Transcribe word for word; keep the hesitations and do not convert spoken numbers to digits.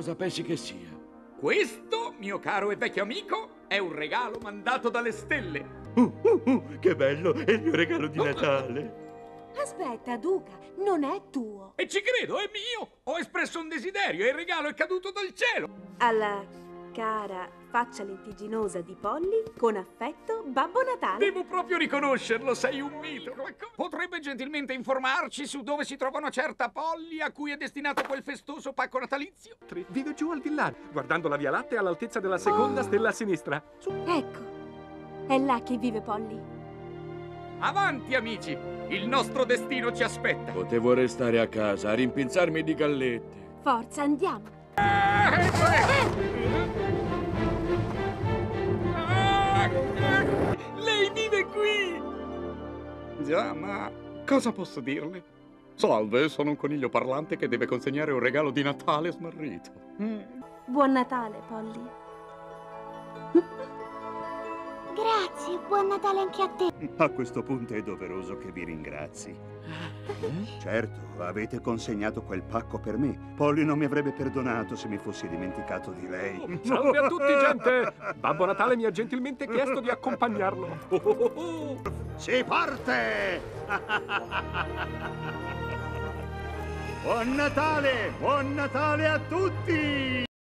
Cosa pensi che sia? Questo, mio caro e vecchio amico, è un regalo mandato dalle stelle. Uh, uh, uh, che bello, è il mio regalo di Natale. Aspetta, Duca, non è tuo. E ci credo, è mio. Ho espresso un desiderio e il regalo è caduto dal cielo. Alla cara faccia lentigginosa di Polly, con affetto, Babbo Natale. Devo proprio riconoscerlo, sei un mito. Potrebbe gentilmente informarci su dove si trova una certa Polly a cui è destinato quel festoso pacco natalizio? Vive giù al villaggio, guardando la Via Lattea all'altezza della seconda oh. stella a sinistra. Su. Ecco, è là che vive Polly. Avanti, amici! Il nostro destino ci aspetta. Potevo restare a casa a rimpinzarmi di gallette. Forza, andiamo. Lei vive qui! Già, ma cosa posso dirle? Salve, sono un coniglio parlante che deve consegnare un regalo di Natale smarrito. Mm. Buon Natale, Polly. Grazie, buon Natale anche a te. A questo punto è doveroso che vi ringrazi. Certo, avete consegnato quel pacco per me. Polly non mi avrebbe perdonato se mi fossi dimenticato di lei. Salve a tutti, gente! Babbo Natale mi ha gentilmente chiesto di accompagnarlo. Oh, oh, oh. Si parte! Buon Natale! Buon Natale a tutti!